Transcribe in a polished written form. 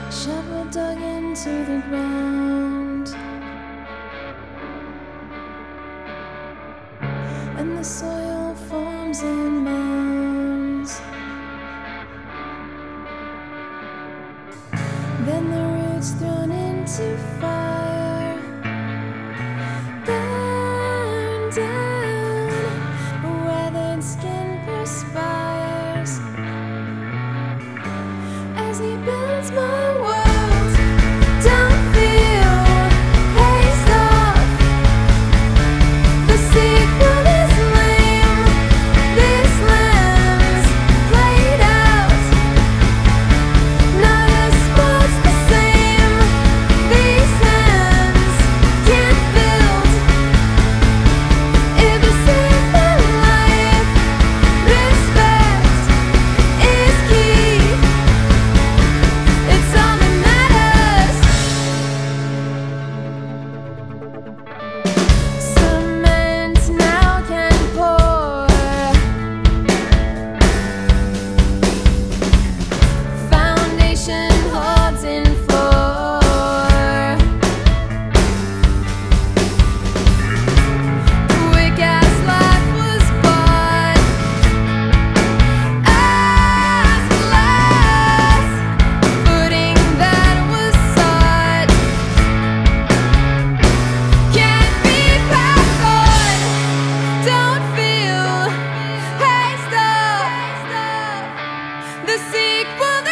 shovel dug into the ground, and the soil forms in mounds. Then the roots thrown into fire, burn down, weathered skin perspires as he builds my world. Don't feel haste off. The sequel is lame. This land's played out. Not a spot's the same. These hands can't build. If you save my life, respect is key. It's all that matters. Cement now can pour. Foundation holds in floor. Quick as life was bought as glass. Footing that was sought can't be back on. Don't feel haste off. The sequel